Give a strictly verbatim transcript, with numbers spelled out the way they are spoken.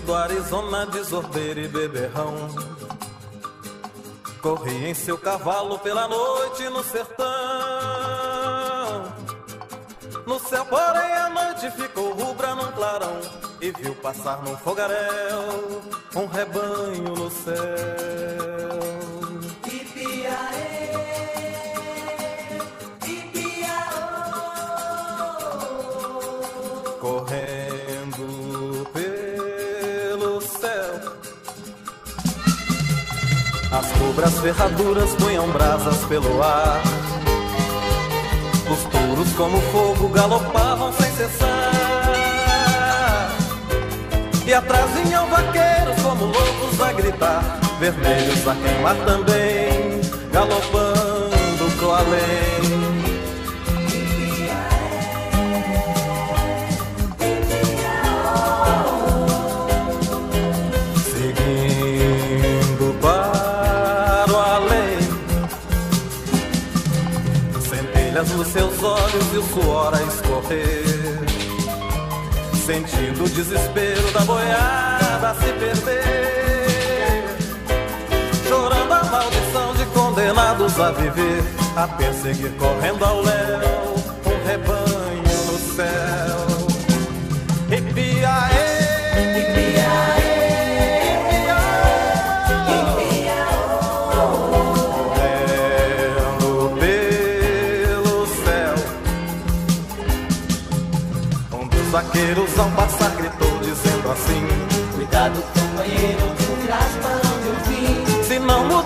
do Arizona, desordeiro e beberrão. Corri em seu cavalo pela noite no sertão. No céu, porém, a noite ficou rubra num clarão, e viu passar num fogaréu um rebanho no céu. Ipiaê, Ipiaô, correndo pelo céu. As cobras ferraduras punham brasas pelo ar. Os touros como fogo galopavam sem cessar. E atrás vinham vaqueiros como loucos a gritar, vermelhos a queimar também, galopando pro além. Seguindo para o além, centelhas nos seus olhos e o suor a escorrer, sentindo o desespero da boiada a se perder, chorando a maldição de condenados a viver, a perseguir correndo ao léu um rebanho no céu. Ipiaê, Ipiaê, os vaqueiros ao passar gritou dizendo assim: cuidado, companheiro, tu irás para onde eu vim. Se não